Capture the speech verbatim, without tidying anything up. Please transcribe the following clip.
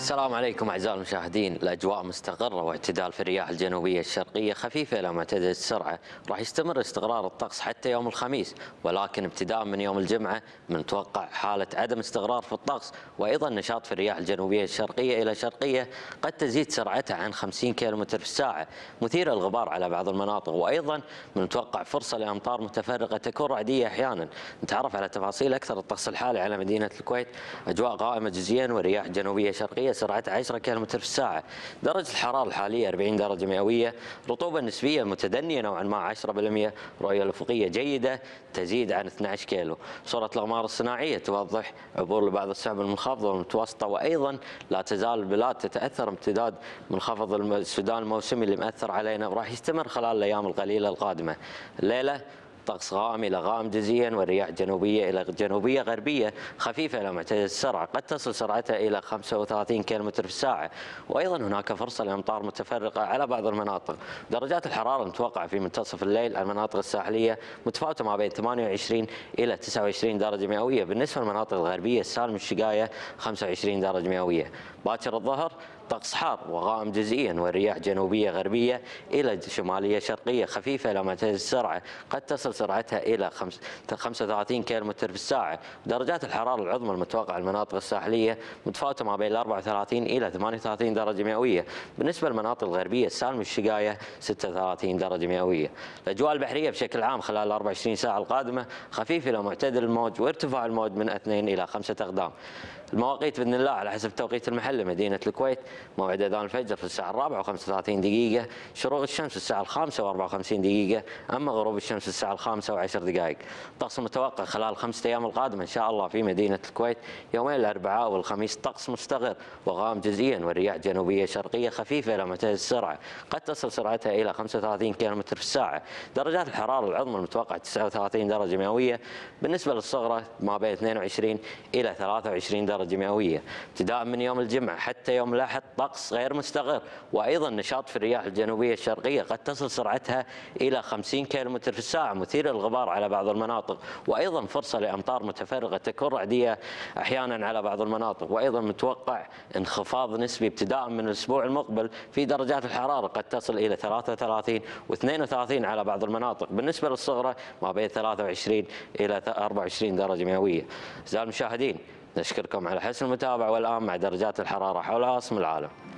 السلام عليكم أعزائي المشاهدين. الأجواء مستقرة واعتدال في الرياح الجنوبية الشرقية خفيفة إلى معتدلة السرعة. راح يستمر استقرار الطقس حتى يوم الخميس، ولكن ابتداء من يوم الجمعة من متوقع حالة عدم استقرار في الطقس، وأيضا نشاط في الرياح الجنوبية الشرقية إلى شرقية قد تزيد سرعتها عن خمسين كيلومتر في الساعة، مثيرة للغبار على بعض المناطق، وأيضا من متوقع فرصة لأمطار متفرقة تكون رعدية أحيانا. نتعرف على تفاصيل أكثر الطقس الحالي على مدينة الكويت. أجواء غائمة جزئيا ورياح جنوبية شرقية سرعتها عشرة كيلومتر في الساعة. درجة الحرارة الحالية أربعين درجة مئوية، رطوبة نسبية متدنية نوعا ما عشرة بالمئة، رؤية الأفقية جيدة تزيد عن اثني عشر كيلو. صورة الأقمار الصناعية توضح عبور لبعض السحب المنخفضة والمتوسطة، وأيضا لا تزال البلاد تتأثر امتداد منخفض السودان الموسمي اللي مأثر علينا وراح يستمر خلال الأيام القليلة القادمة. الليلة طقس غائم إلى غائم جزئيا، والرياح جنوبية إلى جنوبية غربية خفيفة إلى معتدل السرعة، قد تصل سرعتها إلى خمسة وثلاثين كيلومتر في الساعة، وأيضا هناك فرصة لأمطار متفرقة على بعض المناطق. درجات الحرارة المتوقعة في منتصف الليل على المناطق الساحلية متفاوتة ما بين ثمانية وعشرين إلى تسعة وعشرين درجة مئوية، بالنسبة للمناطق الغربية السالم الشقاية خمسة وعشرين درجة مئوية. باكر الظهر طقس حار وغائم جزئيا، والرياح جنوبية غربية إلى شمالية شرقية خفيفة إلى معتدل السرعة، قد تصل سرعتها إلى خمسة وثلاثين كيلومتر في الساعة. درجات الحرارة العظمى المتوقعة المناطق الساحلية متفاوتة ما بين أربعة وثلاثين إلى ثمانية وثلاثين درجة مئوية، بالنسبة للمناطق الغربية السالم الشقاية ستة وثلاثين درجة مئوية. الأجواء البحرية بشكل عام خلال أربع وعشرين ساعة القادمة خفيف إلى معتدل الموج، وارتفاع الموج من اثنين إلى خمسة أقدام. المواقيت بإذن الله على حسب توقيت المحلي مدينة الكويت: موعد أذان الفجر في الساعة الرابعة وخمسة وثلاثين دقيقة، شروق الشمس في الساعة الخامسة وأربعة وخمسين دقيقة، أما غروب الشمس في الساعة الخامسة وعشر دقائق. الطقس المتوقع خلال الخمسة أيام القادمة إن شاء الله في مدينة الكويت: يومين الأربعاء والخميس طقس مستقر وغائم جزئيا، والرياح جنوبية شرقية خفيفة إلى معتدل السرعة، قد تصل سرعتها إلى خمسة وثلاثين كيلومتر في الساعة. درجات الحرارة العظمى المتوقعة تسعة وثلاثين درجة مئوية، بالنسبة للصغرى ما بين اثنين وعشرين إلى ثلاثة وعشرين درجة مئوية. ابتداء من يوم الجمعة حتى يوم الأحد طقس غير مستقر، وأيضا نشاط في الرياح الجنوبية الشرقية قد تصل سرعتها إلى خمسين كيلومتر في الساعة، مثيرة للغبار على بعض المناطق، وأيضا فرصة لأمطار متفرقة تكون رعدية أحيانا على بعض المناطق. وأيضا متوقع انخفاض نسبي ابتداء من الأسبوع المقبل في درجات الحرارة قد تصل إلى ثلاثة وثلاثين واثنين وثلاثين على بعض المناطق، بالنسبة للصغرى ما بين ثلاثة وعشرين إلى أربعة وعشرين درجة مئوية. أعزائي المشاهدين، نشكركم على حسن المتابعة، والآن مع درجات الحرارة حول عاصمة العالم.